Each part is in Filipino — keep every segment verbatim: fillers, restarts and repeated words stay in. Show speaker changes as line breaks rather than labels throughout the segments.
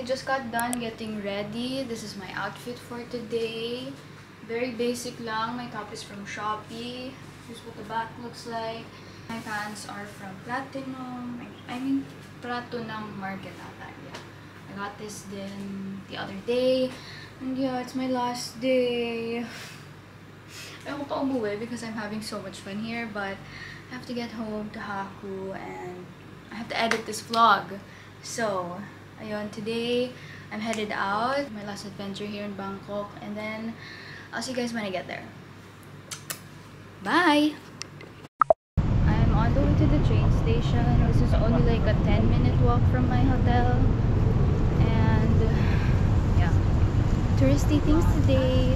just got done getting ready. This is my outfit for today. Very basic lang. My top is from Shopee. Here's what the back looks like. My pants are from Platinum. I mean, Prato ng market ata. Yeah. I got this then the other day. And yeah, it's my last day. I hope I'll umuwi because I'm having so much fun here. But I have to get home to Haku and I have to edit this vlog. So, ayun, today I'm headed out. My last adventure here in Bangkok. And then I'll see you guys when I get there. Bye! I'm on the way to the train station. This is only like a ten minute walk from my hotel. And yeah, touristy things today.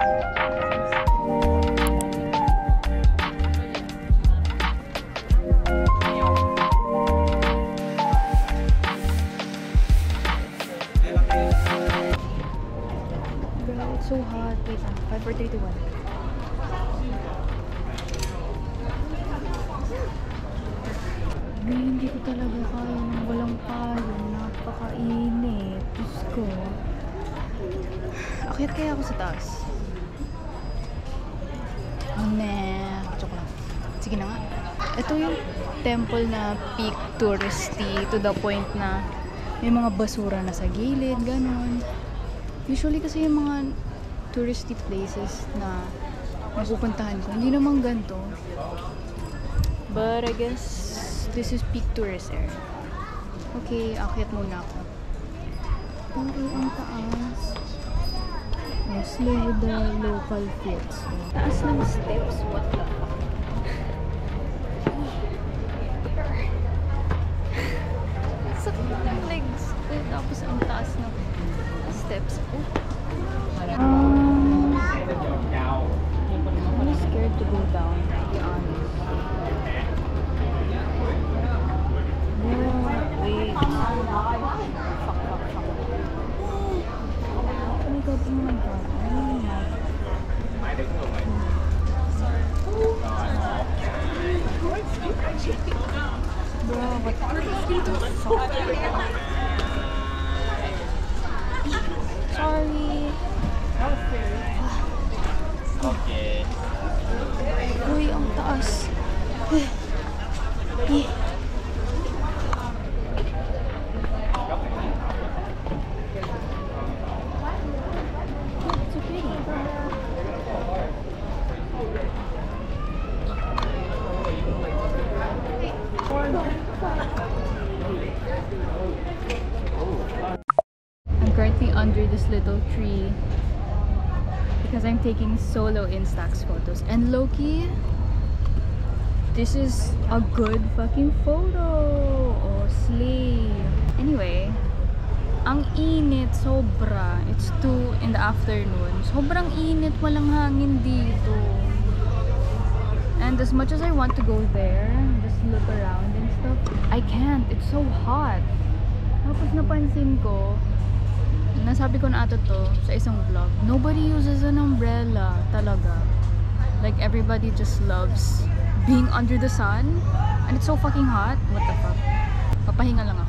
It's so hot. Wait lang. five, four, three, two, one. Ay, hindi ko talaga kaya nang walang payong. Napakainit. Diyos ko. Akyat kaya ako sa taas? Meh. Joke lang. Sige na nga. Ito yung temple na peak touristy to the point na may mga basura na sa gilid, ganon. Usually kasi yung mga touristy places na mapupuntahan ko, hindi naman ganito. But I guess this is peak tourist area. Okay, akyat muna ako. Okay, ang taas. Oh, slow with the local fits. Oh. Taas ng steps. What the fuck? Sakit ng legs. Eh, tapos ang taas ng steps. Oh. Um, I'm scared to go down, to be honest. Oh, wait. Fuck, fuck, fuck. Oh my god, oh my god. Oh my god. Bro, what the fuck? Sorry.
Okay.
Uy, ang taas. Eh. So pretty. I'm currently under this little tree because I'm taking solo Instax photos, and low-key, this is a good fucking photo. Oh, slay. Anyway, ang init sobra. It's two in the afternoon. Sobrang init, walang hangin dito. And as much as I want to go there, just look around and stuff, I can't. It's so hot. Tapos napansin ko, nasabi ko na ata to sa isang vlog, nobody uses an umbrella talaga. Like, everybody just loves being under the sun, and it's so fucking hot. What the fuck? Papahinga lang ako.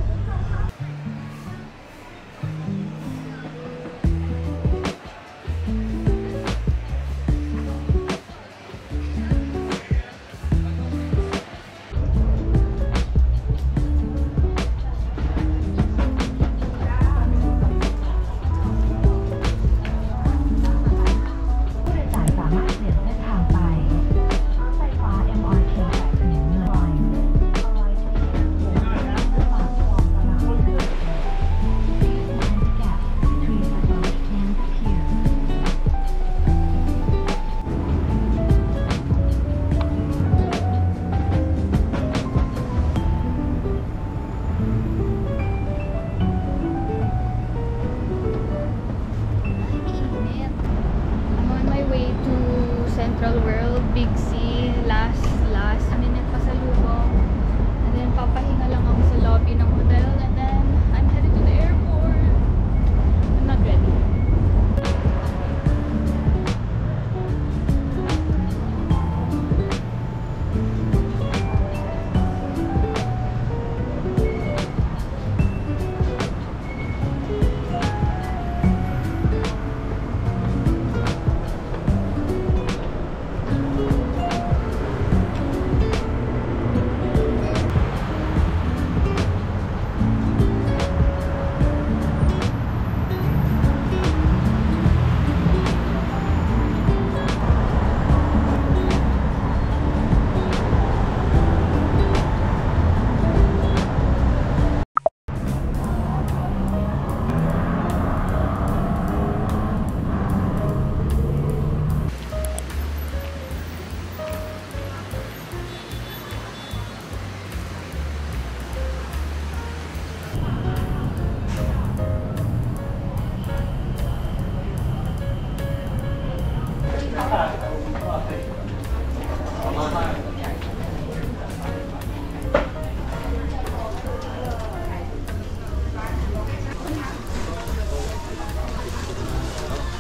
Central World, Big C, last last minute pasalubong. And then papahinga lang ako sa lobby ng hotel, and then I'm headed to the airport. I'm not ready.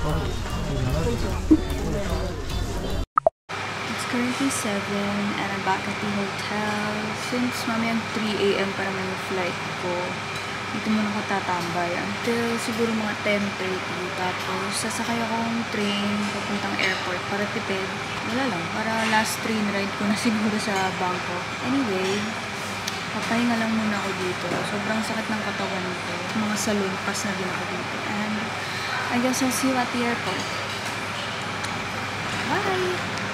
It's currently seven and I'm back at the hotel. Since mamayang three A M para may flight ko, dito muna ako tatambay until siguro mga ten thirty. Tapos sasakay akong train papuntang airport para tipid. Wala lang, para last train ride ko na siguro sa Bangkok. Anyway, papahinga lang muna ako dito. Sobrang sakit ng katawan ko. Mga salon pass na din ako dito. And I guess I'll see you at the airport. Bye!